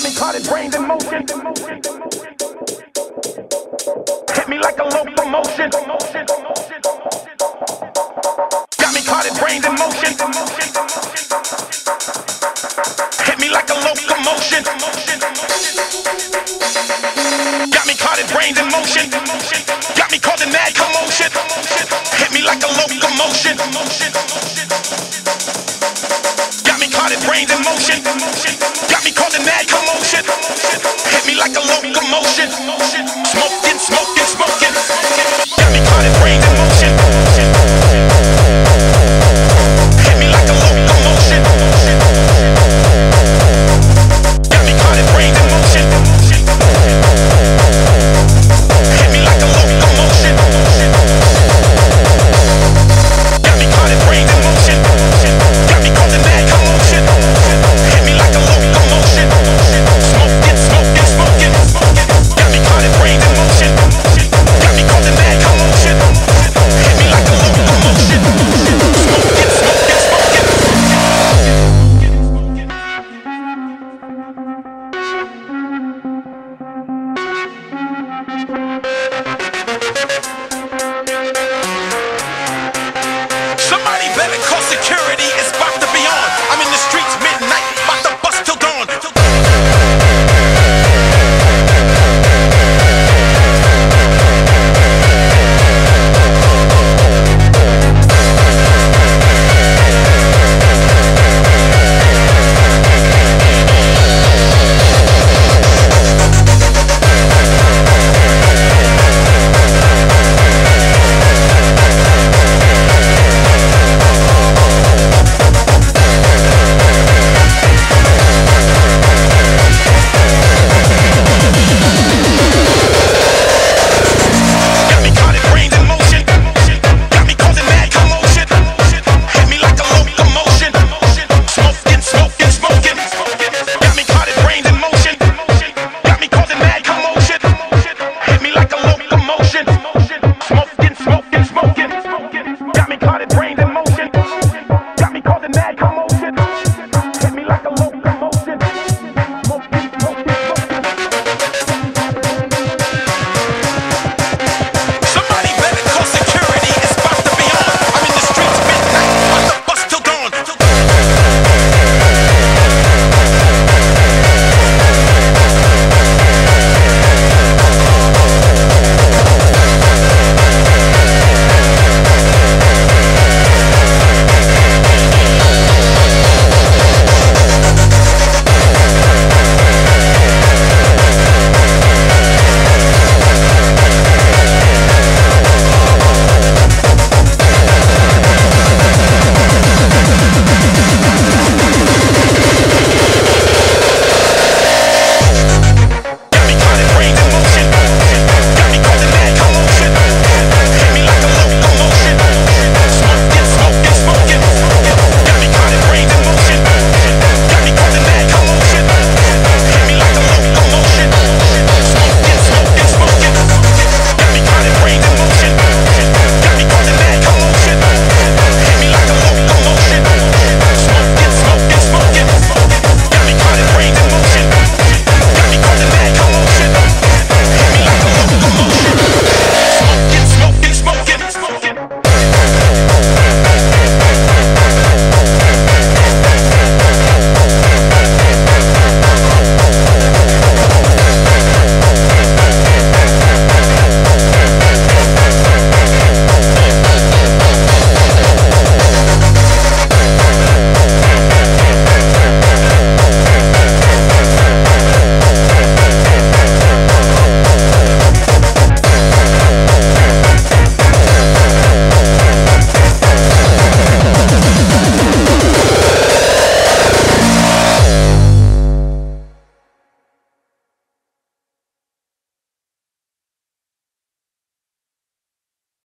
me caught it brains in motion. Hit me like a locomotion. Got me caught it brains in motion. Hit me like a locomotion. Got me caught it brains in motion. Got me caught in mad commotion. Hit me like a locomotion. Got me caught in brains in motion. Got me caught in mad commotion. Hit me like a locomotion. Smoking, smoke.